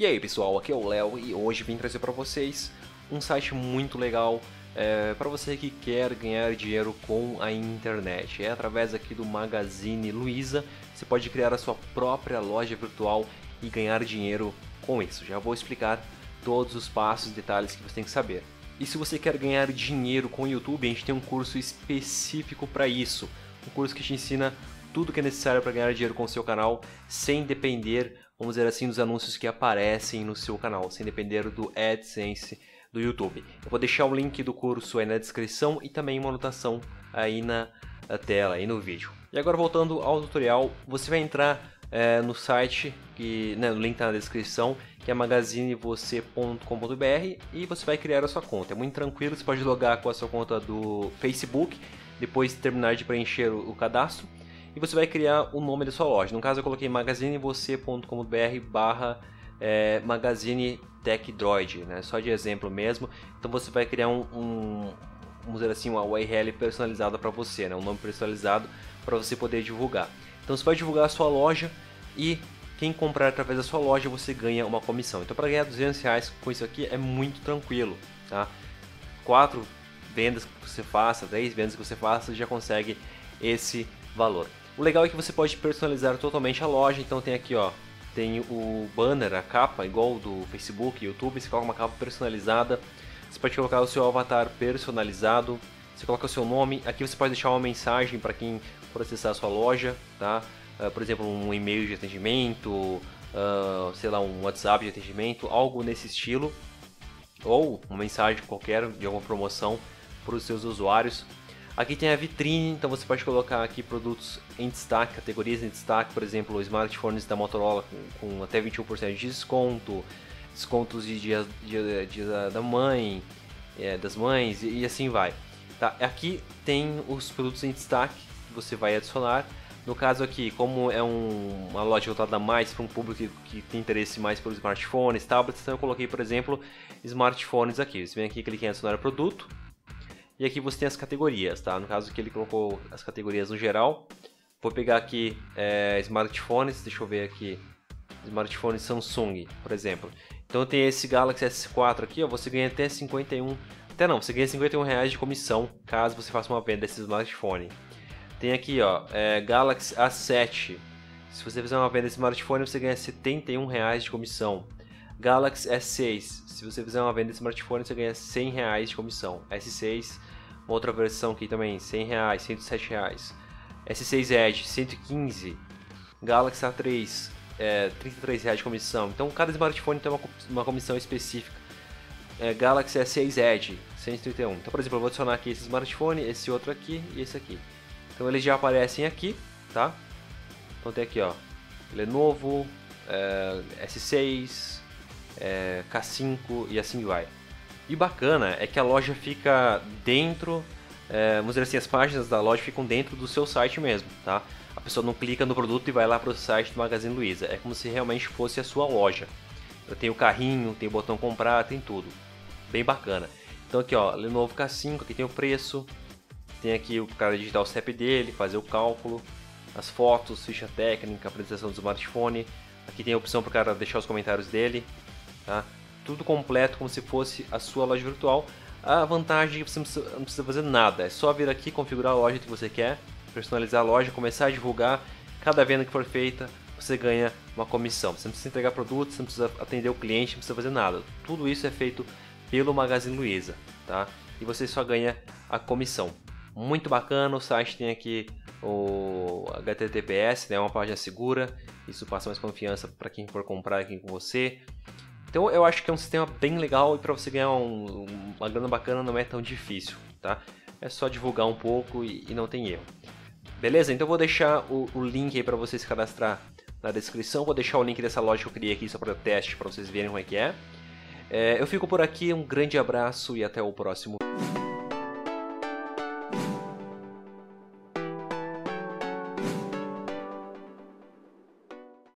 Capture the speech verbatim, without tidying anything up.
E aí pessoal, aqui é o Léo e hoje vim trazer para vocês um site muito legal é, para você que quer ganhar dinheiro com a internet. É através aqui do Magazine Luiza, você pode criar a sua própria loja virtual e ganhar dinheiro com isso. Já vou explicar todos os passos e detalhes que você tem que saber. E se você quer ganhar dinheiro com o YouTube, a gente tem um curso específico para isso. Um curso que te ensina tudo que é necessário para ganhar dinheiro com o seu canal, sem depender, vamos dizer assim, dos anúncios que aparecem no seu canal, sem depender do AdSense do YouTube. Eu vou deixar o link do curso aí na descrição e também uma anotação aí na tela, aí no vídeo. E agora voltando ao tutorial, você vai entrar é, no site, que, né, o link está na descrição, que é magazine você ponto com ponto br, e você vai criar a sua conta. É muito tranquilo, você pode logar com a sua conta do Facebook, depois terminar de preencher o, o cadastro, e você vai criar o nome da sua loja. No caso eu coloquei magazine você ponto com ponto br barra é, Magazine Tech Droid, né? Só de exemplo mesmo. Então você vai criar um, um vamos dizer assim, uma U R L personalizada para você, né? Um nome personalizado para você poder divulgar. Então você vai divulgar a sua loja e quem comprar através da sua loja você ganha uma comissão. Então para ganhar duzentos reais com isso aqui é muito tranquilo, tá? Quatro vendas que você faça, dez vendas que você faça, você já consegue esse valor. O legal é que você pode personalizar totalmente a loja. Então tem aqui, ó, tem o banner, a capa, igual do Facebook, YouTube. Você coloca uma capa personalizada. Você pode colocar o seu avatar personalizado. Você coloca o seu nome. Aqui você pode deixar uma mensagem para quem for acessar a sua loja, tá? Uh, por exemplo, um e-mail de atendimento, uh, sei lá, um WhatsApp de atendimento, algo nesse estilo. Ou uma mensagem qualquer de alguma promoção para os seus usuários. Aqui tem a vitrine, então você pode colocar aqui produtos em destaque, categorias em destaque, por exemplo, smartphones da Motorola com, com até vinte e um por cento de desconto, descontos de dia, dia, dia da mãe, é, das mães e, e assim vai. Tá? Aqui tem os produtos em destaque que você vai adicionar. No caso aqui, como é um, uma loja voltada mais para um público que, que tem interesse mais por smartphones, tablets, então eu coloquei, por exemplo, smartphones aqui. Você vem aqui, clica em adicionar produto. E aqui você tem as categorias, tá? No caso que ele colocou as categorias no geral. Vou pegar aqui é, smartphones, deixa eu ver aqui. Smartphone Samsung, por exemplo. Então tem esse Galaxy S quatro aqui, ó, você ganha até cinquenta e um... Até não, você ganha cinquenta e um reais de comissão, caso você faça uma venda desse smartphone. Tem aqui, ó, é, Galaxy A sete. Se você fizer uma venda desse smartphone, você ganha setenta e um reais de comissão. Galaxy S seis, se você fizer uma venda de smartphone, você ganha cem reais de comissão. S seis, uma outra versão aqui também, cem reais, cento e sete reais. S seis Edge, cento e quinze. Galaxy A três, é, trinta e três reais de comissão. Então cada smartphone tem uma, uma comissão específica. É, Galaxy S seis Edge, cento e trinta e um. Então, por exemplo, eu vou adicionar aqui esse smartphone, esse outro aqui e esse aqui. Então eles já aparecem aqui, tá? Então tem aqui, ó, Lenovo, é, S seis... É, K cinco e assim vai. E bacana é que a loja fica dentro, é, vamos dizer assim, as páginas da loja ficam dentro do seu site mesmo, tá? A pessoa não clica no produto e vai lá para o site do Magazine Luiza, é como se realmente fosse a sua loja. Tem o carrinho, tem o botão comprar, tem tudo. Bem bacana. Então aqui, ó, Lenovo K cinco, aqui tem o preço, tem aqui o cara digitar o C E P dele, fazer o cálculo, as fotos, ficha técnica, apresentação do smartphone. Aqui tem a opção para o cara deixar os comentários dele. Tá? Tudo completo, como se fosse a sua loja virtual. A vantagem é que você não precisa, não precisa fazer nada, é só vir aqui, configurar a loja que você quer, personalizar a loja, começar a divulgar. Cada venda que for feita, você ganha uma comissão. Você não precisa entregar produtos, você não precisa atender o cliente, não precisa fazer nada. Tudo isso é feito pelo Magazine Luiza, tá? E você só ganha a comissão. Muito bacana, o site tem aqui o H T T P S, né? Uma página segura, isso passa mais confiança para quem for comprar aqui com você. Então eu acho que é um sistema bem legal e para você ganhar um, uma grana bacana não é tão difícil, tá? É só divulgar um pouco e, e não tem erro. Beleza? Então eu vou deixar o, o link aí para você se cadastrar na descrição. Vou deixar o link dessa loja que eu criei aqui só para teste, para vocês verem como é que é. é. Eu fico por aqui, um grande abraço e até o próximo.